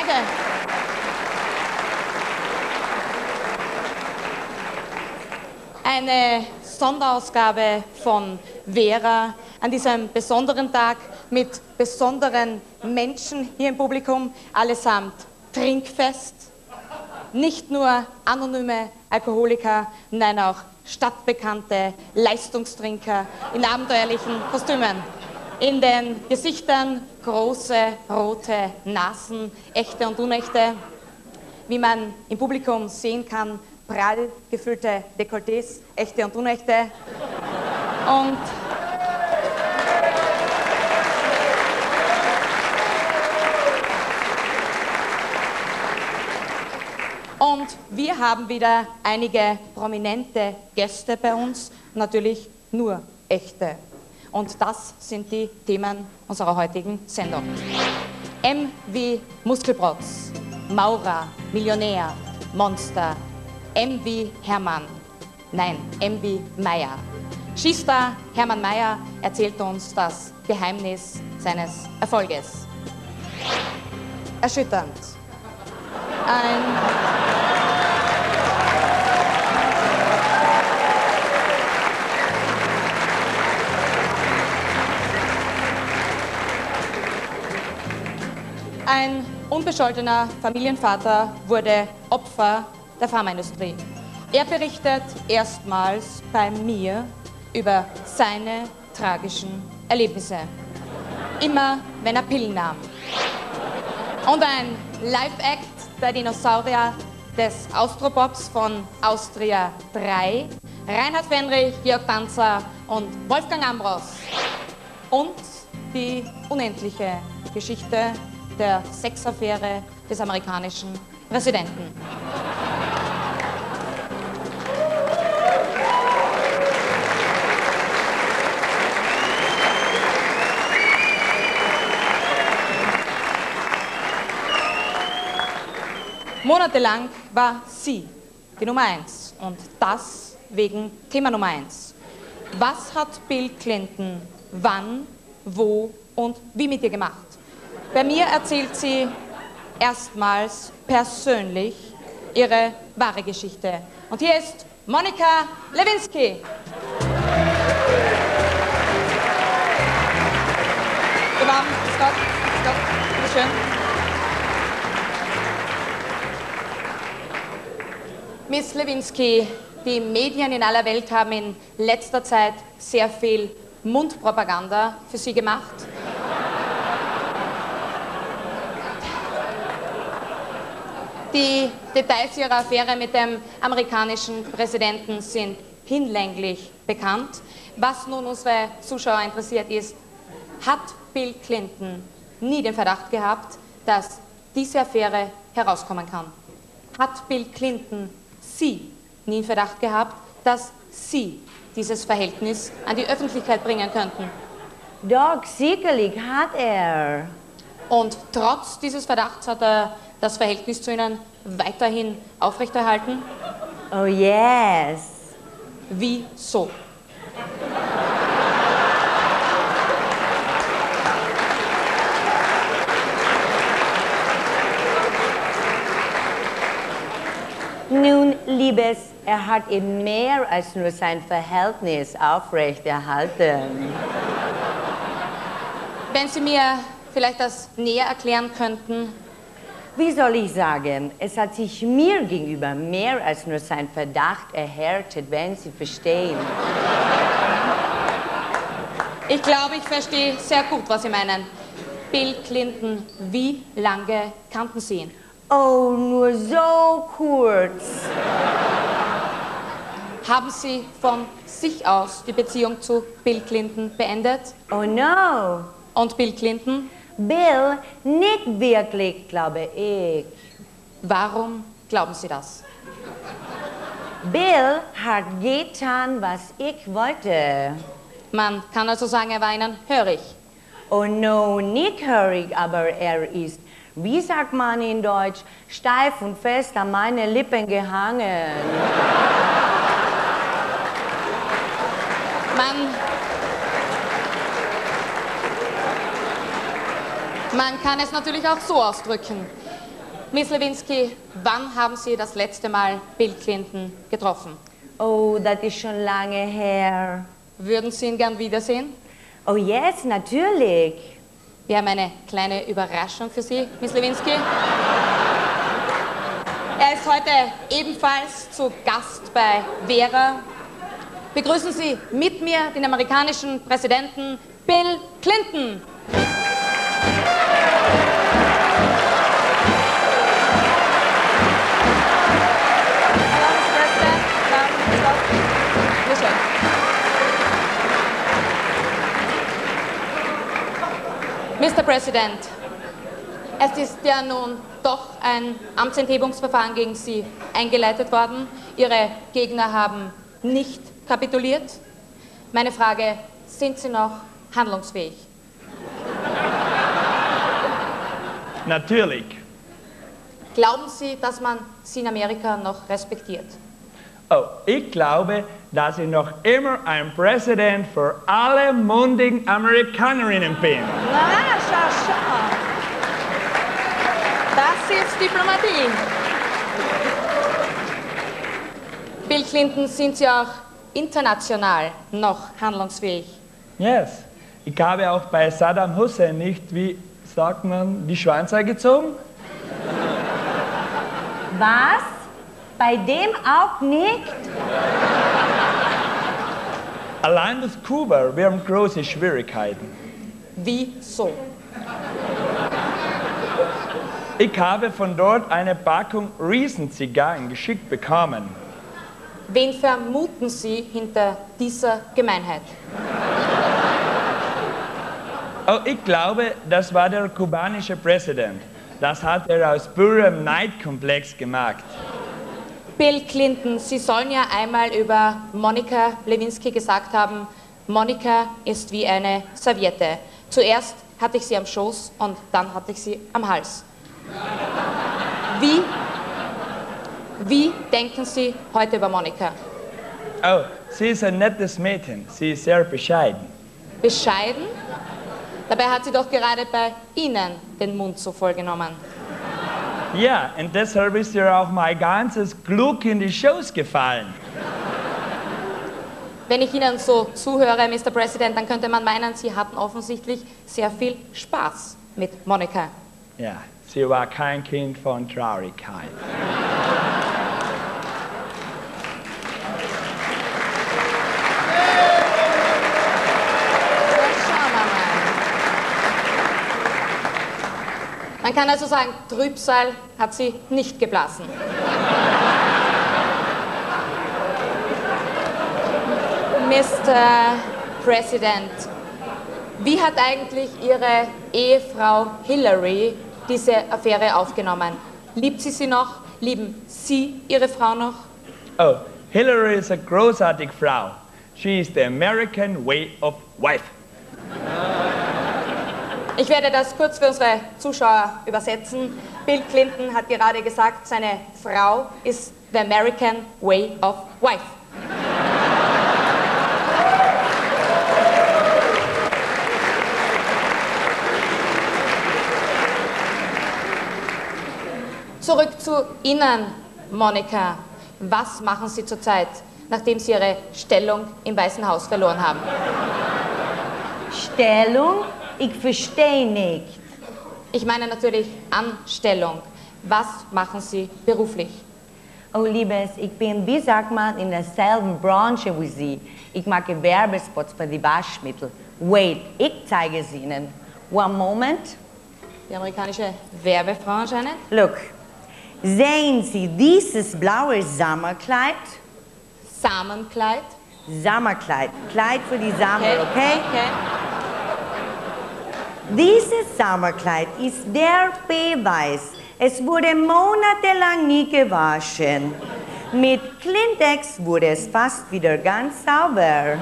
Danke. Eine Sonderausgabe von Vera an diesem besonderen Tag mit besonderen Menschen hier im Publikum, allesamt trinkfest. Nicht nur anonyme Alkoholiker, nein auch stadtbekannte Leistungstrinker in abenteuerlichen Kostümen. In den Gesichtern große rote Nasen, echte und unechte. Wie man im Publikum sehen kann, prall gefüllte Dekolletés, echte und unechte. Und wir haben wieder einige prominente Gäste bei uns, natürlich nur echte. Und das sind die Themen unserer heutigen Sendung. M wie Muskelprotz, Maurer, Millionär, Monster, M wie Hermann, nein, M wie Meier. Skistar Hermann Meier erzählt uns das Geheimnis seines Erfolges. Erschütternd. Ein unbescholtener Familienvater wurde Opfer der Pharmaindustrie. Er berichtet erstmals bei mir über seine tragischen Erlebnisse. Immer wenn er Pillen nahm. Und ein Live-Act der Dinosaurier des Austropops von Austria 3, Reinhard Fendrich, Georg Danzer und Wolfgang Ambros. Und die unendliche Geschichte der Sexaffäre des amerikanischen Präsidenten. Monatelang war sie die Nummer 1 und das wegen Thema Nummer 1. Was hat Bill Clinton wann, wo und wie mit ihr gemacht? Bei mir erzählt sie erstmals persönlich ihre wahre Geschichte. Und hier ist Monika Lewinsky. Guten Abend, grüß Gott, bitteschön. Miss Lewinsky, die Medien in aller Welt haben in letzter Zeit sehr viel Mundpropaganda für Sie gemacht. Die Details Ihrer Affäre mit dem amerikanischen Präsidenten sind hinlänglich bekannt. Was nun unsere Zuschauer interessiert ist, hat Bill Clinton nie den Verdacht gehabt, dass diese Affäre herauskommen kann? Hat Bill Clinton Sie nie in Verdacht gehabt, dass Sie dieses Verhältnis an die Öffentlichkeit bringen könnten? Doch, sicherlich hat er. Und trotz dieses Verdachts hat er das Verhältnis zu Ihnen weiterhin aufrechterhalten? Oh yes. Wieso? Nun, Liebes, er hat eben mehr als nur sein Verhältnis aufrechterhalten. Wenn Sie mir vielleicht das näher erklären könnten. Wie soll ich sagen, es hat sich mir gegenüber mehr als nur sein Verdacht erhärtet, wenn Sie verstehen. Ich glaube, ich verstehe sehr gut, was Sie meinen. Bill Clinton, wie lange kannten Sie ihn? Oh, nur so kurz. Haben Sie von sich aus die Beziehung zu Bill Clinton beendet? Oh no. Und Bill Clinton? Bill, nicht wirklich, glaube ich. Warum glauben Sie das? Bill hat getan, was ich wollte. Man kann also sagen, er war Ihnen hörig. Oh no, nicht hörig, aber er ist, wie sagt man in Deutsch, steif und fest an meine Lippen gehangen. Man kann es natürlich auch so ausdrücken. Miss Lewinsky, wann haben Sie das letzte Mal Bill Clinton getroffen? Oh, das ist schon lange her. Würden Sie ihn gern wiedersehen? Oh yes, natürlich. Wir haben eine kleine Überraschung für Sie, Miss Lewinsky. Er ist heute ebenfalls zu Gast bei Vera. Begrüßen Sie mit mir den amerikanischen Präsidenten Bill Clinton. Mr. President, es ist ja nun doch ein Amtsenthebungsverfahren gegen Sie eingeleitet worden. Ihre Gegner haben nicht kapituliert. Meine Frage, sind Sie noch handlungsfähig? Natürlich. Glauben Sie, dass man Sie in Amerika noch respektiert? Oh, ich glaube, dass ich noch immer ein Präsident für alle mundigen Amerikanerinnen bin. Na, schau. Das ist Diplomatie. Bill Clinton, sind Sie auch international noch handlungsfähig? Yes. Ich habe auch bei Saddam Hussein nicht, wie sagt man, die Schwanze gezogen. Was? Bei dem auch nicht? Allein das Kuba, wir haben große Schwierigkeiten. Wieso? Ich habe von dort eine Packung Riesenzigarren geschickt bekommen. Wen vermuten Sie hinter dieser Gemeinheit? Oh, ich glaube, das war der kubanische Präsident. Das hat er aus purem Neidkomplex gemacht. Bill Clinton, Sie sollen ja einmal über Monika Lewinsky gesagt haben, Monika ist wie eine Serviette. Zuerst hatte ich sie am Schoß und dann hatte ich sie am Hals. Wie denken Sie heute über Monika? Oh, sie ist ein nettes Mädchen. Sie ist sehr bescheiden. Bescheiden? Dabei hat sie doch gerade bei Ihnen den Mund so voll genommen. Ja, und deshalb ist ihr auch mein ganzes Glück in die Shows gefallen. Wenn ich Ihnen so zuhöre, Mr. President, dann könnte man meinen, Sie hatten offensichtlich sehr viel Spaß mit Monika. Ja, sie war kein Kind von Traurigkeit. Man kann also sagen, Trübsal hat sie nicht geblasen. Mr. President, wie hat eigentlich Ihre Ehefrau Hillary diese Affäre aufgenommen? Liebt sie noch? Lieben Sie Ihre Frau noch? Oh, Hillary ist eine großartige Frau. She is the American way of wife. Ich werde das kurz für unsere Zuschauer übersetzen. Bill Clinton hat gerade gesagt, seine Frau ist the American way of wife. Zurück zu Ihnen, Monika. Was machen Sie zurzeit, nachdem Sie Ihre Stellung im Weißen Haus verloren haben? Stellung? Ich verstehe nicht. Ich meine natürlich Anstellung. Was machen Sie beruflich? Oh, Liebes, ich bin, wie sagt man, in derselben Branche wie Sie. Ich mache Werbespots für die Waschmittel. Wait, ich zeige es Ihnen. One moment. Die amerikanische Werbefrau anscheinend. Look, sehen Sie dieses blaue Sommerkleid? Samenkleid. Sommerkleid, Kleid für die Sommer, okay? Okay. Dieses Sommerkleid ist der Beweis. Es wurde monatelang nie gewaschen. Mit Klintex wurde es fast wieder ganz sauber.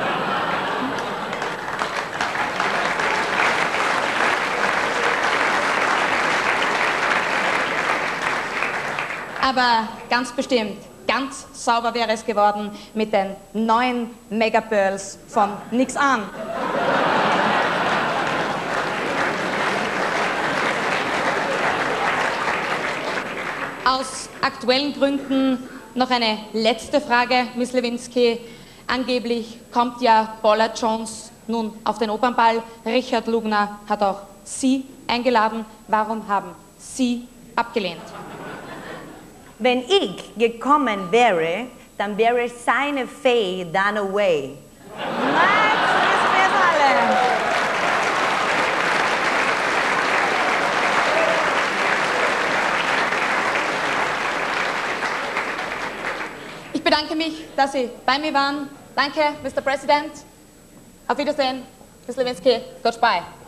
Aber ganz bestimmt, ganz sauber wäre es geworden mit den neuen Megapearls von Nix an. Aus aktuellen Gründen noch eine letzte Frage, Miss Lewinsky. Angeblich kommt ja Paula Jones nun auf den Opernball. Richard Lugner hat auch Sie eingeladen. Warum haben Sie abgelehnt? Wenn ich gekommen wäre, dann wäre seine Fee done away. Max Westphalen. Ich bedanke mich, dass Sie bei mir waren. Danke, Mr. President. Auf Wiedersehen. Miss Lewinsky, Goodbye.